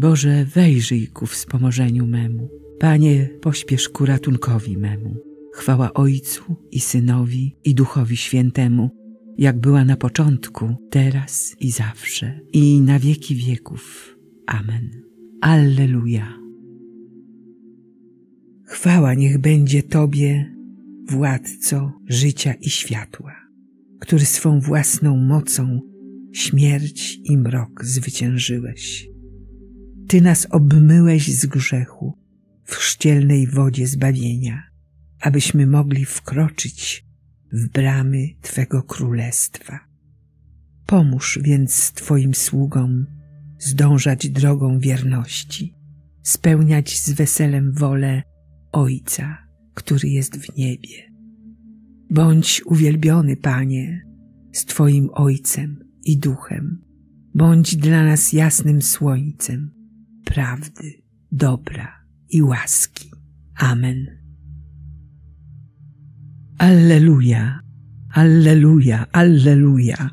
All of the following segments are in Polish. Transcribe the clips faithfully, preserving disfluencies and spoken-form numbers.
Boże, wejrzyj ku wspomożeniu memu. Panie, pośpiesz ku ratunkowi memu. Chwała Ojcu i Synowi i Duchowi Świętemu, jak była na początku, teraz i zawsze, i na wieki wieków. Amen. Alleluja. Chwała niech będzie Tobie, Władco życia i światła, który swą własną mocą śmierć i mrok zwyciężyłeś. Ty nas obmyłeś z grzechu w chrzcielnej wodzie zbawienia, abyśmy mogli wkroczyć w bramy Twego Królestwa. Pomóż więc Twoim sługom zdążać drogą wierności, spełniać z weselem wolę Ojca, który jest w niebie. Bądź uwielbiony, Panie, z Twoim Ojcem i Duchem. Bądź dla nas jasnym słońcem prawdy, dobra i łaski. Amen. Alleluja, alleluja, alleluja.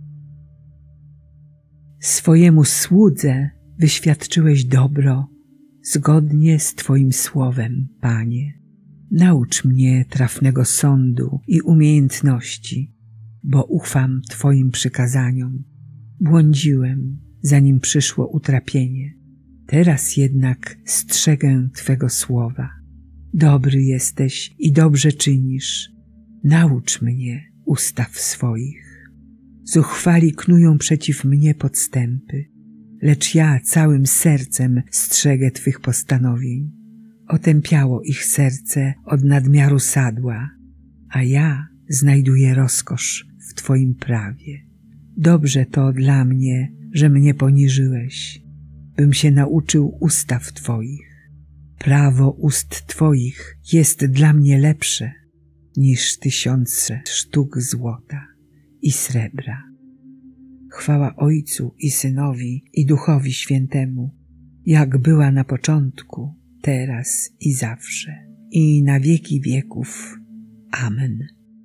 Swojemu słudze wyświadczyłeś dobro zgodnie z Twoim słowem, Panie. Naucz mnie trafnego sądu i umiejętności, bo ufam Twoim przykazaniom. Błądziłem, zanim przyszło utrapienie. Teraz jednak strzegę Twego słowa. Dobry jesteś i dobrze czynisz. Naucz mnie ustaw swoich. Zuchwali knują przeciw mnie podstępy, lecz ja całym sercem strzegę Twych postanowień. Otępiało ich serce od nadmiaru sadła, a ja znajduję rozkosz w Twoim prawie. Dobrze to dla mnie, że mnie poniżyłeś, bym się nauczył ustaw Twoich. Prawo ust Twoich jest dla mnie lepsze niż tysiące sztuk złota i srebra. Chwała Ojcu i Synowi i Duchowi Świętemu, jak była na początku, teraz i zawsze, i na wieki wieków. Amen.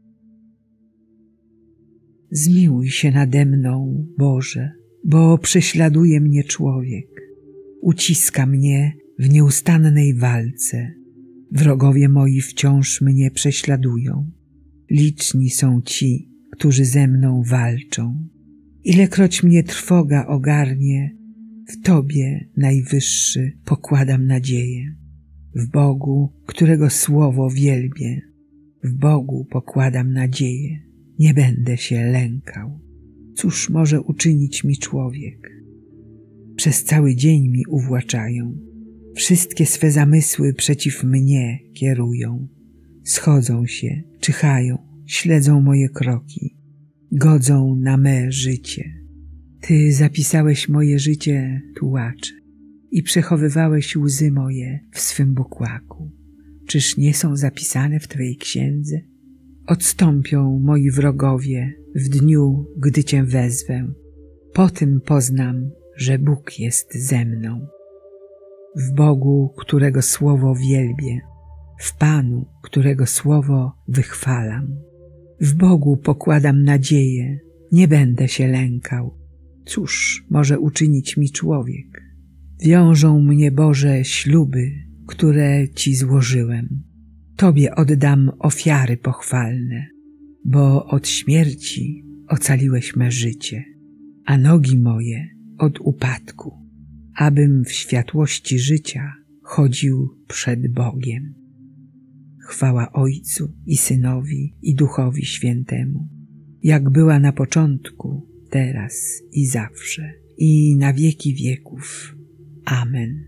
Zmiłuj się nade mną, Boże, bo prześladuje mnie człowiek. Uciska mnie w nieustannej walce. Wrogowie moi wciąż mnie prześladują. Liczni są ci, którzy ze mną walczą. Ilekroć mnie trwoga ogarnie, w Tobie, Najwyższy, pokładam nadzieję. W Bogu, którego słowo wielbię, w Bogu pokładam nadzieję. Nie będę się lękał. Cóż może uczynić mi człowiek? Przez cały dzień mi uwłaczają. Wszystkie swe zamysły przeciw mnie kierują. Schodzą się, czyhają, śledzą moje kroki. Godzą na me życie. Ty zapisałeś moje życie, tułacze, i przechowywałeś łzy moje w swym bukłaku. Czyż nie są zapisane w Twojej księdze? Odstąpią moi wrogowie w dniu, gdy Cię wezwę. Po tym poznam, że Bóg jest ze mną. W Bogu, którego słowo wielbię, w Panu, którego słowo wychwalam. W Bogu pokładam nadzieję, nie będę się lękał. Cóż może uczynić mi człowiek? Wiążą mnie, Boże, śluby, które Ci złożyłem. Tobie oddam ofiary pochwalne, bo od śmierci ocaliłeś me życie, a nogi moje od upadku, abym w światłości życia chodził przed Bogiem. Chwała Ojcu i Synowi i Duchowi Świętemu, jak była na początku, teraz i zawsze, i na wieki wieków. Amen.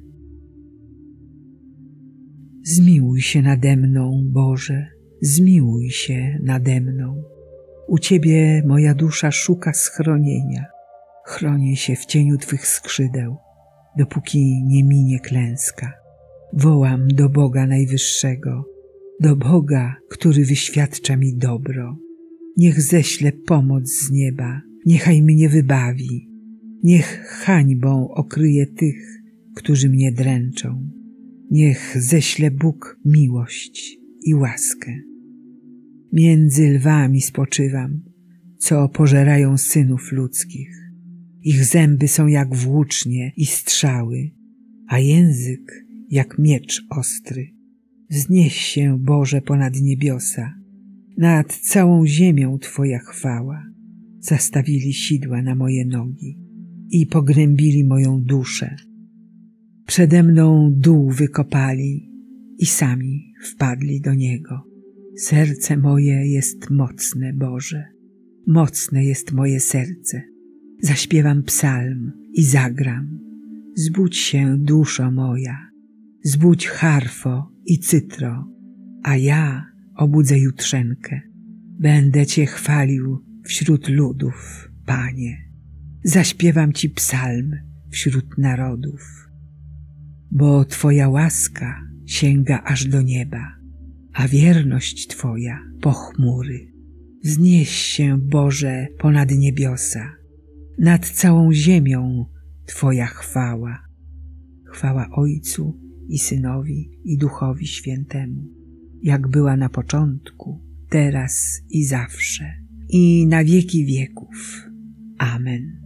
Zmiłuj się nade mną, Boże, zmiłuj się nade mną. U Ciebie moja dusza szuka schronienia. Chronię się w cieniu Twych skrzydeł, dopóki nie minie klęska. Wołam do Boga Najwyższego, do Boga, który wyświadcza mi dobro. Niech ześle pomoc z nieba, niechaj mnie wybawi. Niech hańbą okryje tych, którzy mnie dręczą. Niech ześle Bóg miłość i łaskę. Między lwami spoczywam, co pożerają synów ludzkich. Ich zęby są jak włócznie i strzały, a język jak miecz ostry. Wznieś się, Boże, ponad niebiosa, nad całą ziemią Twoja chwała. Zastawili sidła na moje nogi i pogrębili moją duszę. Przede mną dół wykopali i sami wpadli do niego. Serce moje jest mocne, Boże, mocne jest moje serce. Zaśpiewam psalm i zagram. Zbudź się, duszo moja, zbudź harfo i cytro, a ja obudzę jutrzenkę. Będę Cię chwalił wśród ludów, Panie. Zaśpiewam Ci psalm wśród narodów. Bo Twoja łaska sięga aż do nieba, a wierność Twoja po chmury. Wznieś się, Boże, ponad niebiosa, nad całą ziemią Twoja chwała. Chwała Ojcu i Synowi i Duchowi Świętemu, jak była na początku, teraz i zawsze, i na wieki wieków. Amen.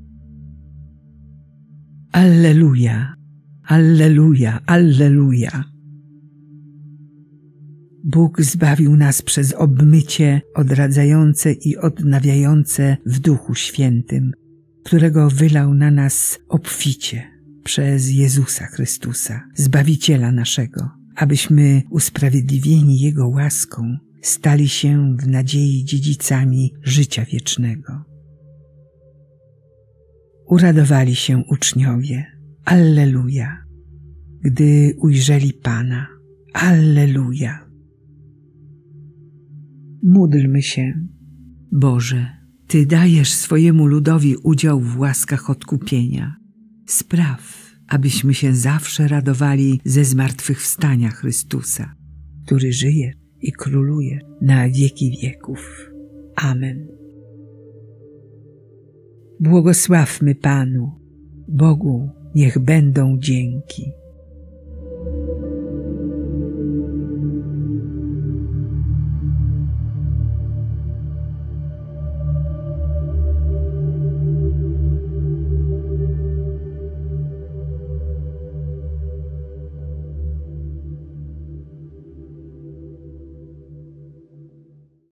Alleluja, alleluja, alleluja. Bóg zbawił nas przez obmycie odradzające i odnawiające w Duchu Świętym, którego wylał na nas obficie przez Jezusa Chrystusa, Zbawiciela naszego, abyśmy usprawiedliwieni Jego łaską stali się w nadziei dziedzicami życia wiecznego. Uradowali się uczniowie, alleluja, gdy ujrzeli Pana, alleluja. Módlmy się. Boże, Ty dajesz swojemu ludowi udział w łaskach odkupienia. Spraw, abyśmy się zawsze radowali ze zmartwychwstania Chrystusa, który żyje i króluje na wieki wieków. Amen. Błogosławmy Panu, Bogu niech będą dzięki.